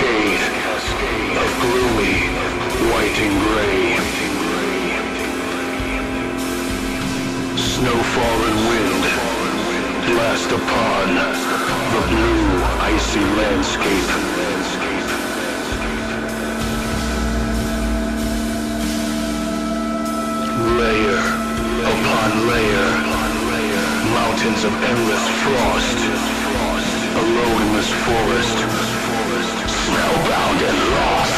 cascade of gloomy white and gray. Snowfall and wind blast upon the blue, icy landscape. Layer upon layer, mountains of endless frost, alone in this forest, spellbound and lost.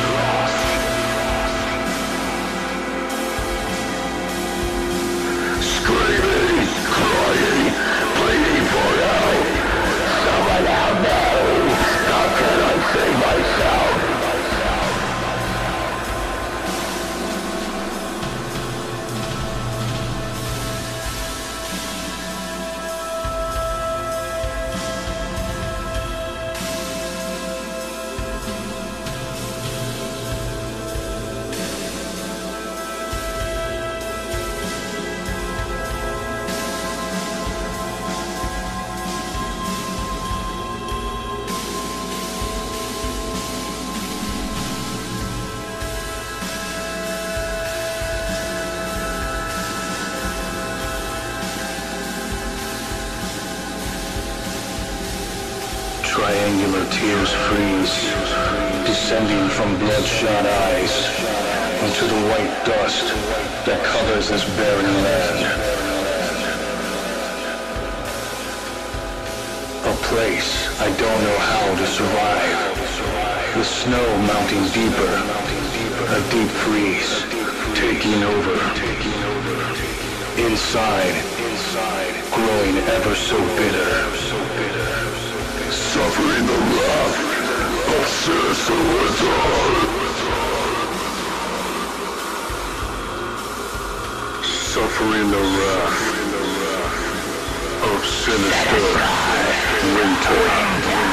Screaming, crying, pleading for help. Someone out there, how can I save myself? Triangular tears freeze, descending from bloodshot eyes into the white dust that covers this barren land. A place I don't know how to survive. The snow mounting deeper, a deep freeze taking over. Inside, growing ever so bitter. Suffering the wrath of Jesse Roehsner. Suffering the wrath of sinister winter.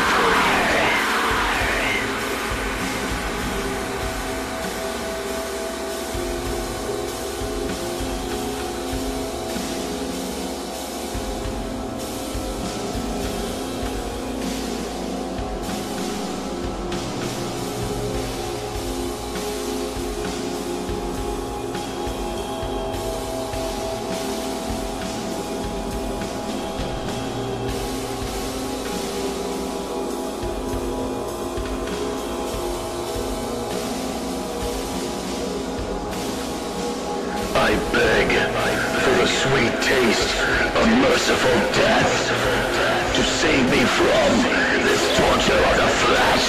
I beg for the sweet taste of merciful death to save me from this torture of the flesh.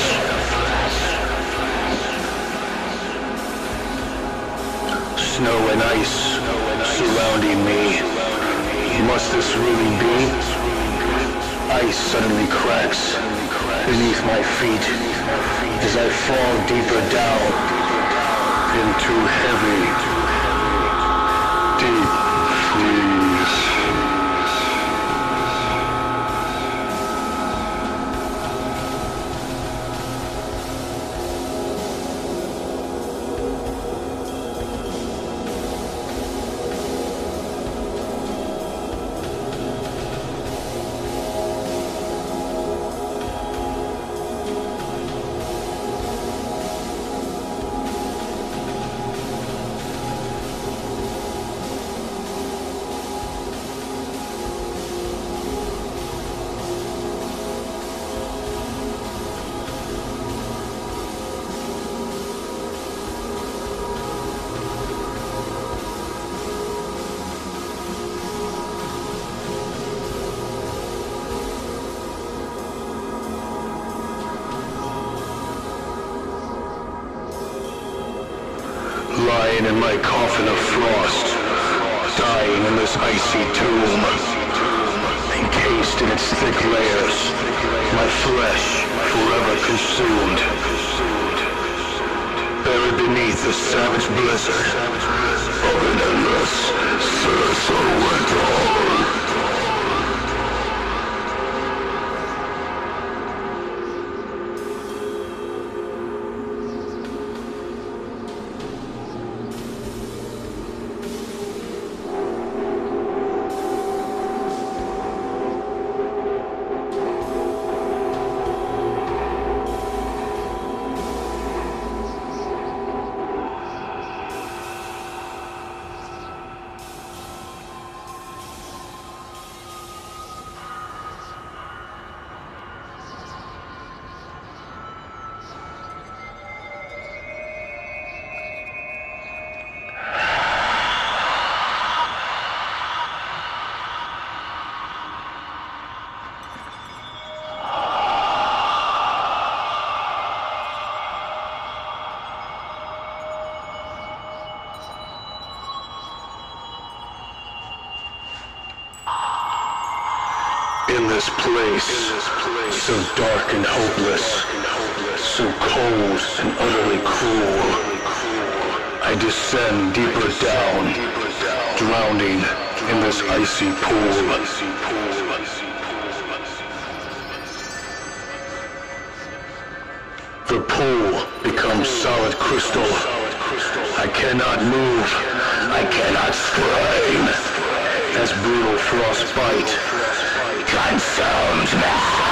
Snow and ice surrounding me. Must this really be? Ice suddenly cracks beneath my feet as I fall deeper down into heavy, deep freeze. Lying in my coffin of frost, dying in this icy tomb, encased in its thick layers, my flesh forever consumed, buried beneath the savage blizzard of an endless winter. this place, so dark and hopeless, so cold and utterly cruel, I descend deeper down, drowning in this icy pool. The pool becomes solid crystal. I cannot move. I cannot scream. As brutal frostbite consumes me.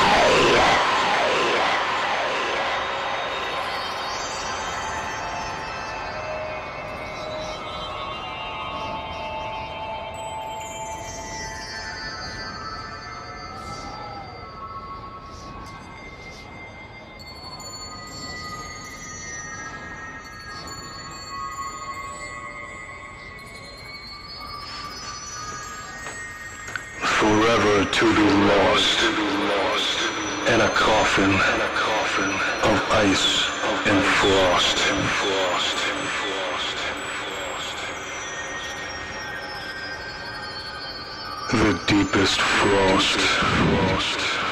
Forever to be lost in a coffin of ice and frost. The deepest frost.